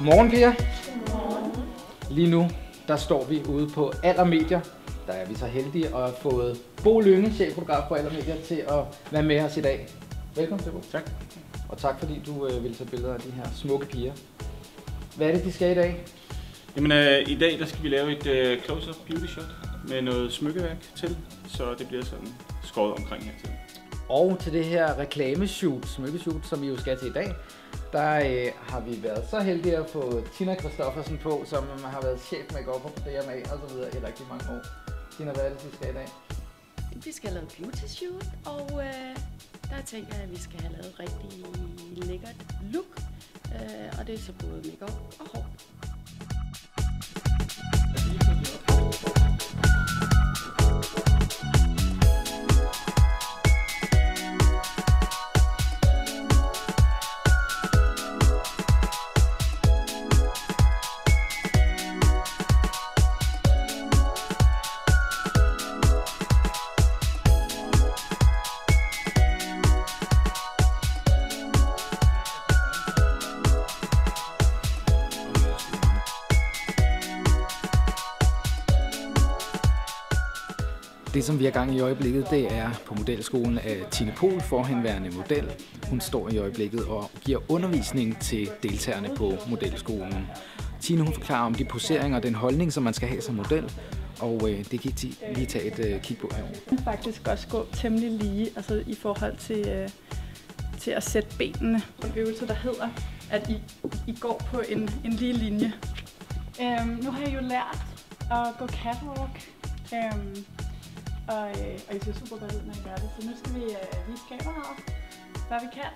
Godmorgen, Pia. Lige nu, der står vi ude på Allermedier. Der er vi så heldige at have fået Bo Lynge, cheffotograf på Allermedier, til at være med os i dag. Velkommen til, Bo. Tak. Og tak fordi du vil tage billeder af de her smukke piger. Hvad er det, de skal i dag? Jamen, i dag der skal vi lave et close-up beauty shot med noget smykkeværk til, så det bliver sådan skåret omkring her til. Og til det her reklameshoot, smykkeshoot, som vi jo skal til i dag, der har vi været så heldige at få Tina Christoffersen på, som har været chef make-up på DMA og så videre i rigtig mange år. Tina, hvad er det, vi skal i dag? Vi skal have lavet beauty shoot, og der tænker jeg, at vi skal have lavet et rigtig lækkert look, og det er så både make-up og hår. Det, som vi er gang i øjeblikket, det er på modelskolen af Tine Pohl, forhenværende model. Hun står i øjeblikket og giver undervisning til deltagerne på modelskolen. Tine, hun forklarer om de poseringer og den holdning, som man skal have som model, og det kan I lige tage et kig på her. Det kan faktisk også gå temmelig lige, altså i forhold til at sætte benene. En øvelse, der hedder, at I går på en lige linje. Nu har jeg jo lært at gå catwalk. Og I ser super godt ud, når I gør det. Så nu skal vi vise kameraet, hvad vi kan.